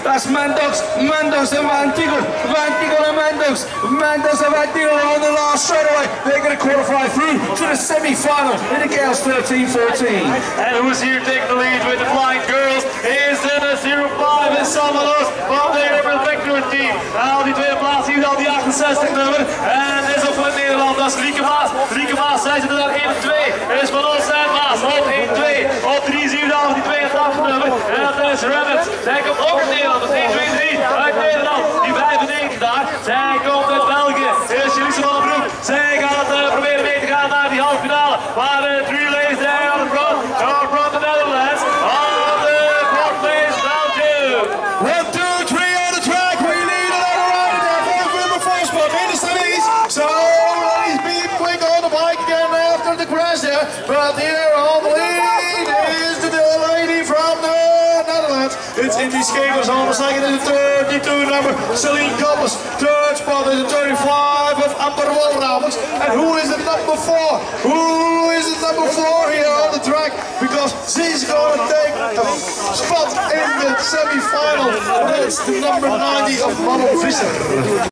That's Mandox and Van Tigel. Van Tigel and Mandox. Mandox and Van Tigel are on the last straightaway. They're going to qualify through to the semi-final in the girls 13-14. And who's here taking the lead with the flying girls is the 05 en Samalos van de Reflector team. Al die tweede plaats hier al die 68 nummer. En is op het Nederland, dat is Lieke Maas. Lieke Maas, zij zitten daar 1-2. Het is van ons en Maas op 1-2. Op 3 zien we dan die 82 nummer. En dat is Rabbit. Zij komt ook uit Nederland, dat is 1-2-3 uit Nederland. Die 95 daar. Zij komt uit België. Dit is Jelisse van den Broek. Zij gaat proberen mee te gaan naar die halve finale. Maar de 3 ladies there on the front. On front the Netherlands. On the fourth place Belgium. 1, 2, 3 on the track. We need another rider there. Fourth in the first spot in the semis. So ladies, be quick on the bike again after the crash there. But here on the lead is the lady from the Netherlands. It's Indy Skaters on the second and the 32 number Celine Coppers. Third spot is the 35 of Amber Walramers. And who is the number 4? Who is the number 4 here on the track? Because she's going to take a spot in the semi-final. That's the number 90 of Manon Visser.